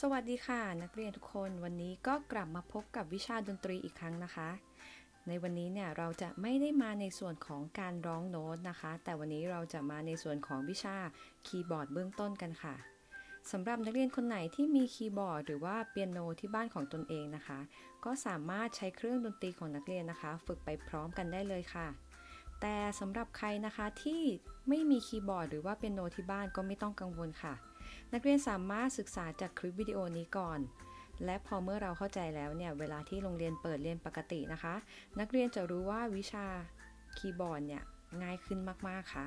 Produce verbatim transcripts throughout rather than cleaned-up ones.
วัสดีค่ะนักเรียนทุกคนวันนี้ก็กลับมาพบกับวิชาดนตรีอีกครั้งนะคะในวันนี้เนี่ยเราจะไม่ได้มาในส่วนของการร้องโน้ตนะคะแต่วันนี้เราจะมาในส่วนของวิชาคีย์บอร์ดเบื้องต้นกันค่ะสำหรับนักเรียนคนไหนที่มีคีย์บอร์ดหรือว่าเปียโนที่บ้านของตนเองนะคะก็สามารถใช้เครื่องดนตรีของนักเรียนนะคะฝึกไปพร้อมกันได้เลยค่ะแต่สำหรับใครนะคะที่ไม่มีคีย์บอร์ดหรือว่าเปียโนที่บ้านก็ไม่ต้องกังวลค่ะนักเรียนสามารถศึกษาจากคลิปวิดีโอนี้ก่อนและพอเมื่อเราเข้าใจแล้วเนี่ยเวลาที่โรงเรียนเปิดเรียนปกตินะคะนักเรียนจะรู้ว่าวิชาคีย์บอร์ดเนี่ยง่ายขึ้นมากๆค่ะ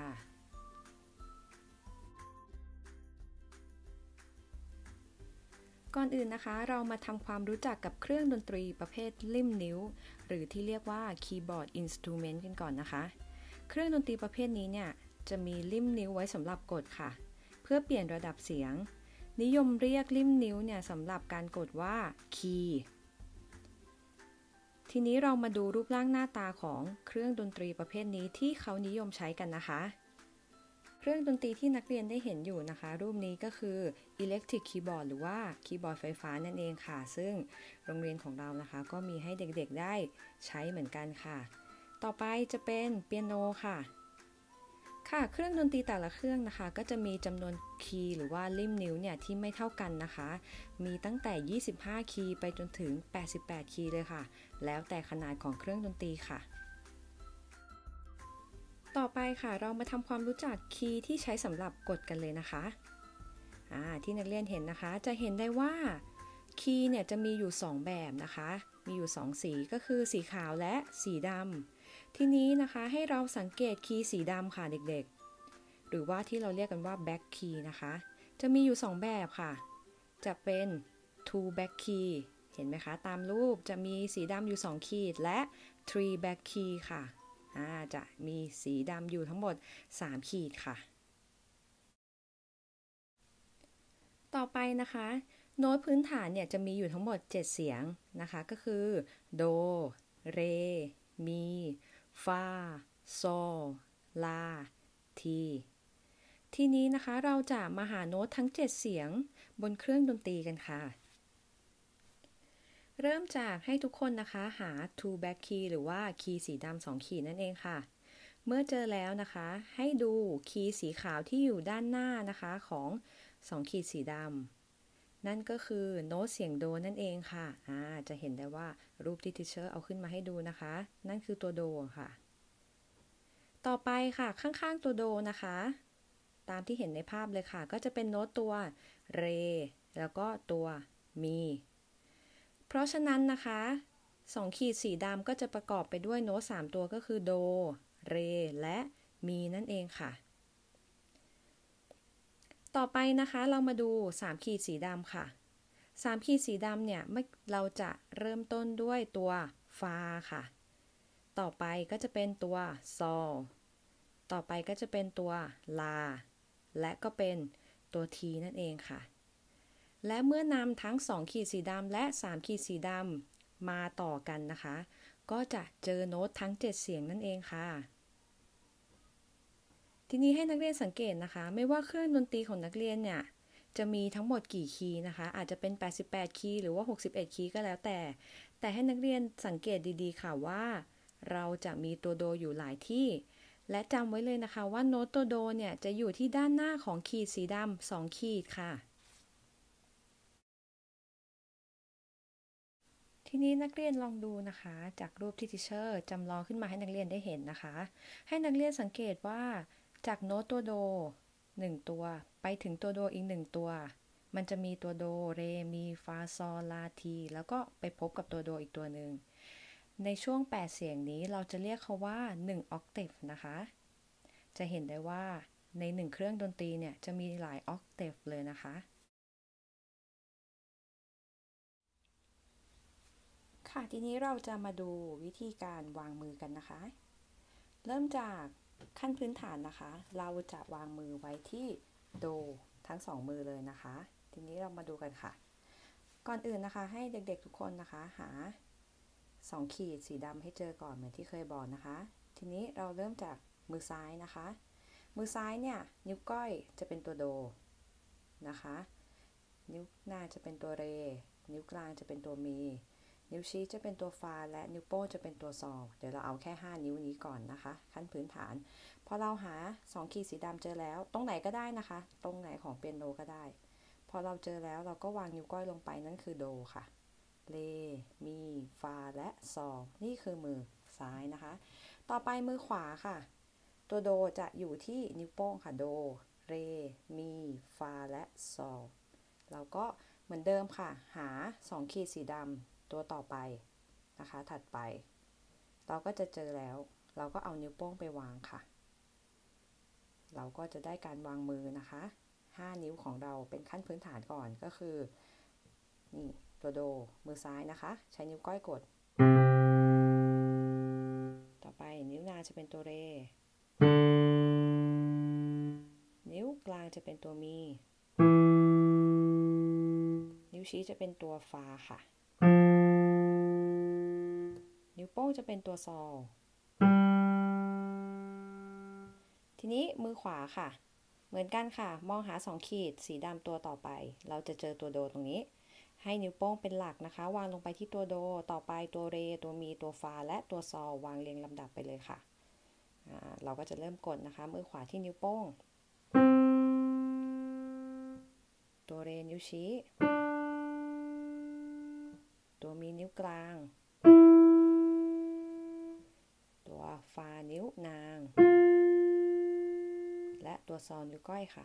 ก่อนอื่นนะคะเรามาทำความรู้จักกับเครื่องดนตรีประเภทลิ่มนิ้วหรือที่เรียกว่าคีย์บอร์ดอินสตูเมนต์กันก่อนนะคะเครื่องดนตรีประเภทนี้เนี่ยจะมีลิ่มนิ้วไว้สำหรับกดค่ะเพื่อเปลี่ยนระดับเสียงนิยมเรียกลิ่มนิ้วเนี่ยสำหรับการกดว่าคีย์ทีนี้เรามาดูรูปร่างหน้าตาของเครื่องดนตรีประเภทนี้ที่เขานิยมใช้กันนะคะเครื่องดนตรีที่นักเรียนได้เห็นอยู่นะคะรูปนี้ก็คือ Electric Keyboard หรือว่าคีย์บอร์ดไฟฟ้านั่นเองค่ะซึ่งโรงเรียนของเรานะคะก็มีให้เด็กๆได้ใช้เหมือนกันค่ะต่อไปจะเป็นเปียโนค่ะค่ะเครื่องดนตรีแต่ละเครื่องนะคะก็จะมีจำนวนคีย์หรือว่าลิ่มนิ้วเนี่ยที่ไม่เท่ากันนะคะมีตั้งแต่ยี่สิบห้าคีย์ไปจนถึงแปดสิบแปดคีย์เลยค่ะแล้วแต่ขนาดของเครื่องดนตรีค่ะต่อไปค่ะเรามาทำความรู้จักคีย์ที่ใช้สำหรับกดกันเลยนะคะอ่าที่นักเรียนเห็นนะคะจะเห็นได้ว่าคีย์เนี่ยจะมีอยู่สองแบบนะคะมีอยู่สองสีก็คือสีขาวและสีดำทีนี้นะคะให้เราสังเกตคีย์สีดำค่ะเด็กๆหรือว่าที่เราเรียกกันว่า back key นะคะจะมีอยู่สองแบบค่ะจะเป็น two back key เห็นไหมคะตามรูปจะมีสีดำอยู่สองขีดและ three back key ค่ะจะมีสีดำอยู่ทั้งหมดสามขีดค่ะต่อไปนะคะโน้ตพื้นฐานเนี่ยจะมีอยู่ทั้งหมดเจ็ดเสียงนะคะก็คือโดเรมีฟาโซลาทีทีนี้นะคะเราจะมาหาโน้ตทั้งเจ็ดเสียงบนเครื่องดนตรีกันค่ะเริ่มจากให้ทุกคนนะคะหา two back key หรือว่าคีย์สีดำสองขีดนั่นเองค่ะเมื่อเจอแล้วนะคะให้ดูคีย์สีขาวที่อยู่ด้านหน้านะคะของสองขีดสีดำนั่นก็คือโน้ตเสียงโดนั่นเองค่ะอ่าจะเห็นได้ว่ารูปที่ทิเชอร์เอาขึ้นมาให้ดูนะคะนั่นคือตัวโดค่ะต่อไปค่ะข้างๆตัวโดนะคะตามที่เห็นในภาพเลยค่ะก็จะเป็นโน้ตตัวเรแล้วก็ตัวมีเพราะฉะนั้นนะคะสองขีดสีดำก็จะประกอบไปด้วยโน้ตสามตัวก็คือโดเรและมีนั่นเองค่ะต่อไปนะคะเรามาดูสามขีดสีดำค่ะสามขีดสีดำเนี่ยเราจะเริ่มต้นด้วยตัวฟาค่ะต่อไปก็จะเป็นตัวซอลต่อไปก็จะเป็นตัวลาและก็เป็นตัวทีนั่นเองค่ะและเมื่อนำทั้งสองขีดสีดำและสามขีดสีดำมาต่อกันนะคะก็จะเจอโน้ตทั้งเจ็ดเสียงนั่นเองค่ะทีนี้ให้นักเรียนสังเกตนะคะไม่ว่าเครื่องดนตรีของนักเรียนเนี่ยจะมีทั้งหมดกี่คีย์นะคะอาจจะเป็นแปดสิบแปดคีย์หรือว่าหกสิบเอ็ดคีย์ก็แล้วแต่แต่ให้นักเรียนสังเกตดีๆค่ะว่าเราจะมีตัวโดอยู่หลายที่และจำไว้เลยนะคะว่าโน้ตตัวโดเนี่ยจะอยู่ที่ด้านหน้าของขีดสีดำสองขีดค่ะทีนี้นักเรียนลองดูนะคะจากรูปที่ทิเชอร์จำลองขึ้นมาให้นักเรียนได้เห็นนะคะให้นักเรียนสังเกตว่าจากโน้ตตัวโดหนึ่งตัวไปถึงตัวโดอีกหนึ่งตัวมันจะมีตัวโดเรมีฟาซอลาทีแล้วก็ไปพบกับตัวโดอีกตัวหนึ่งในช่วงแปดเสียงนี้เราจะเรียกเขาว่าหนึ่งออกเทฟนะคะจะเห็นได้ว่าในหนึ่งเครื่องดนตรีเนี่ยจะมีหลายออกเทฟเลยนะคะค่ะทีนี้เราจะมาดูวิธีการวางมือกันนะคะเริ่มจากขั้นพื้นฐานนะคะเราจะวางมือไว้ที่โดทั้งสองมือเลยนะคะทีนี้เรามาดูกันค่ะก่อนอื่นนะคะให้เด็กๆทุกคนนะคะหาสองขีดสีดำให้เจอก่อนเหมือนที่เคยบอกนะคะทีนี้เราเริ่มจากมือซ้ายนะคะมือซ้ายเนี่ยนิ้วก้อยจะเป็นตัวโดนะคะนิ้วหน้าจะเป็นตัวเรนิ้วกลางจะเป็นตัวมีนิ้วชี้จะเป็นตัวฟาและนิ้วโป้งจะเป็นตัวซอเดี๋ยวเราเอาแค่ห้านิ้วนี้ก่อนนะคะขั้นพื้นฐานพอเราหาสองขีดสีดำเจอแล้วตรงไหนก็ได้นะคะตรงไหนของเปียโนก็ได้พอเราเจอแล้วเราก็วางนิ้วก้อยลงไปนั่นคือโดค่ะเรมีฟาและซอนี่คือมือซ้ายนะคะต่อไปมือขวาค่ะตัวโดจะอยู่ที่นิ้วโป้งค่ะโดเรมีฟาและซอเราก็เหมือนเดิมค่ะหาสองขีดสีดำตัวต่อไปนะคะถัดไปเราก็จะเจอแล้วเราก็เอานิ้วโป้งไปวางค่ะเราก็จะได้การวางมือนะคะห้านิ้วของเราเป็นขั้นพื้นฐานก่อนก็คือนี่ตัวโดมือซ้ายนะคะใช้นิ้วก้อยกดต่อไปนิ้วนางจะเป็นตัวเรนิ้วกลางจะเป็นตัวมีนิ้วชี้จะเป็นตัวฟาค่ะนิ้วโป้งจะเป็นตัวซอทีนี้มือขวาค่ะเหมือนกันค่ะมองหาสองขีดสีดำตัวต่อไปเราจะเจอตัวโดตรงนี้ให้นิ้วโป้งเป็นหลักนะคะวางลงไปที่ตัวโดต่อไปตัวเรตัวมีตัวฟาและตัวซอวางเรียงลำดับไปเลยค่ะเราก็จะเริ่มกดนะคะมือขวาที่นิ้วโป้งตัวเรนิ้วชี้ตัวมีนิ้วกลางตัวฟานิ้วนางและตัวซอนิ้วก้อยค่ะ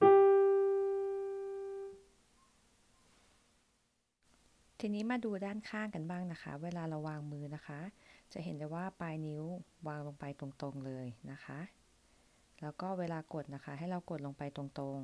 ทีนี้มาดูด้านข้างกันบ้างนะคะเวลาเราวางมือนะคะจะเห็นได้ว่าปลายนิ้ววางลงไปตรงๆเลยนะคะแล้วก็เวลากดนะคะให้เรากดลงไปตรง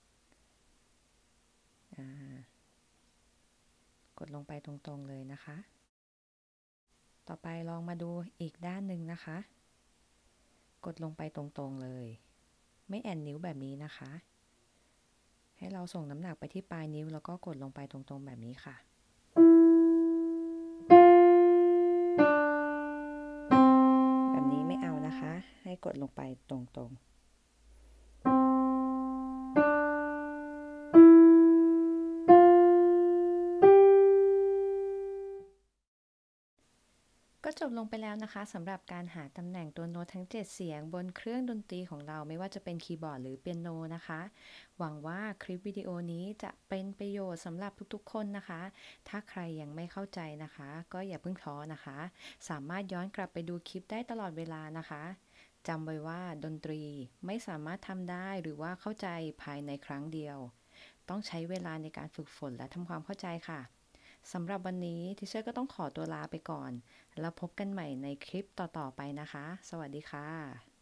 ๆกดลงไปตรงๆเลยนะคะต่อไปลองมาดูอีกด้านหนึ่งนะคะกดลงไปตรงๆเลยไม่แอนนิ้วแบบนี้นะคะให้เราส่งน้ำหนักไปที่ปลายนิ้วแล้วก็กดลงไปตรงๆแบบนี้ค่ะแบบนี้ไม่เอานะคะให้กดลงไปตรงๆก็จบลงไปแล้วนะคะสำหรับการหาตำแหน่งตัวโน้ตทั้งเจ็ดเสียงบนเครื่องดนตรีของเราไม่ว่าจะเป็นคีย์บอร์ดหรือเปียโนนะคะหวังว่าคลิปวิดีโอนี้จะเป็นประโยชน์สำหรับทุกๆคนนะคะถ้าใครยังไม่เข้าใจนะคะก็อย่าเพิ่งท้อนะคะสามารถย้อนกลับไปดูคลิปได้ตลอดเวลานะคะจำไว้ว่าดนตรีไม่สามารถทำได้หรือว่าเข้าใจภายในครั้งเดียวต้องใช้เวลาในการฝึกฝนและทำความเข้าใจค่ะสำหรับวันนี้ทิเชอร์ก็ต้องขอตัวลาไปก่อนแล้วพบกันใหม่ในคลิปต่อๆไปนะคะสวัสดีค่ะ